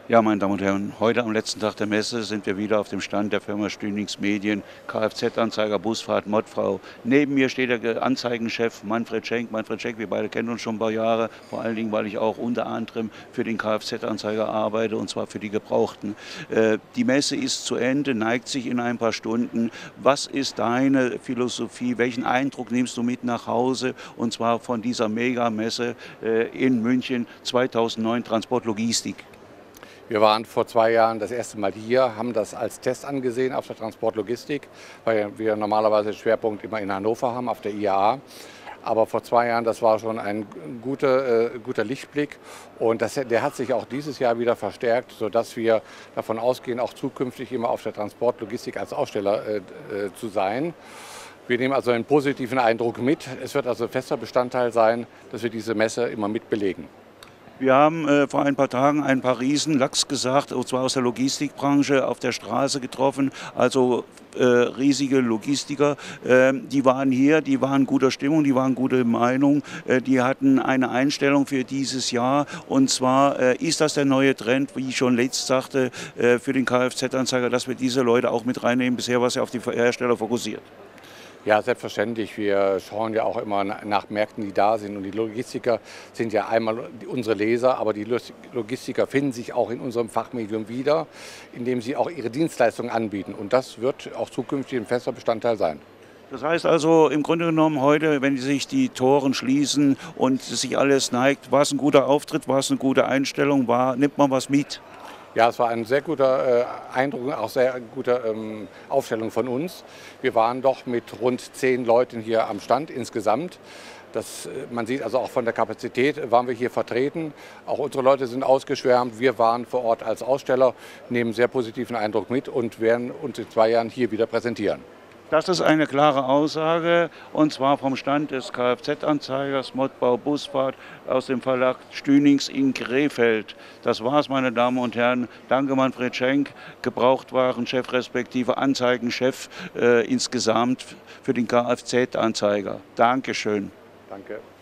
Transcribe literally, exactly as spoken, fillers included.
Ja, meine Damen und Herren, heute am letzten Tag der Messe sind wir wieder auf dem Stand der Firma Stünings Medien, Kfz-Anzeiger, Busfahrt, Modfrau. Neben mir steht der Anzeigenchef Manfred Schenk. Manfred Schenk, wir beide kennen uns schon ein paar Jahre, vor allen Dingen, weil ich auch unter anderem für den Kfz-Anzeiger arbeite, und zwar für die Gebrauchten. Äh, die Messe ist zu Ende, neigt sich in ein paar Stunden. Was ist deine Philosophie? Welchen Eindruck nimmst du mit nach Hause, und zwar von dieser Megamesse äh, in München zweitausendneun, Transportlogistik? Wir waren vor zwei Jahren das erste Mal hier, haben das als Test angesehen auf der Transportlogistik, weil wir normalerweise den Schwerpunkt immer in Hannover haben, auf der I A A. Aber vor zwei Jahren, das war schon ein guter, äh, guter Lichtblick, und das, der hat sich auch dieses Jahr wieder verstärkt, sodass wir davon ausgehen, auch zukünftig immer auf der Transportlogistik als Aussteller äh, äh, zu sein. Wir nehmen also einen positiven Eindruck mit. Es wird also fester Bestandteil sein, dass wir diese Messe immer mit belegen. Wir haben äh, vor ein paar Tagen ein paar Riesen, Lachs gesagt, und zwar aus der Logistikbranche, auf der Straße getroffen, also äh, riesige Logistiker. Äh, die waren hier, die waren guter Stimmung, die waren gute Meinung, äh, die hatten eine Einstellung für dieses Jahr, und zwar äh, ist das der neue Trend, wie ich schon letzt sagte, äh, für den Kfz-Anzeiger, dass wir diese Leute auch mit reinnehmen. Bisher war es ja auf die Hersteller fokussiert. Ja, selbstverständlich. Wir schauen ja auch immer nach Märkten, die da sind. Und die Logistiker sind ja einmal unsere Leser, aber die Logistiker finden sich auch in unserem Fachmedium wieder, indem sie auch ihre Dienstleistungen anbieten. Und das wird auch zukünftig ein fester Bestandteil sein. Das heißt also, im Grunde genommen heute, wenn sich die Toren schließen und sich alles neigt, war es ein guter Auftritt, war es eine gute Einstellung, war, nimmt man was mit? Ja, es war ein sehr guter äh, Eindruck, auch sehr gute ähm, Aufstellung von uns. Wir waren doch mit rund zehn Leuten hier am Stand insgesamt. Das, man sieht also auch von der Kapazität waren wir hier vertreten. Auch unsere Leute sind ausgeschwärmt. Wir waren vor Ort als Aussteller, nehmen sehr positiven Eindruck mit und werden uns in zwei Jahren hier wieder präsentieren. Das ist eine klare Aussage, und zwar vom Stand des Kfz-Anzeigers Modbau Busfahrt aus dem Verlag Stünings in Krefeld. Das war's, meine Damen und Herren. Danke, Manfred Schenk, Gebrauchtwarenchef respektive Anzeigenchef äh, insgesamt für den Kfz-Anzeiger. Dankeschön. Danke.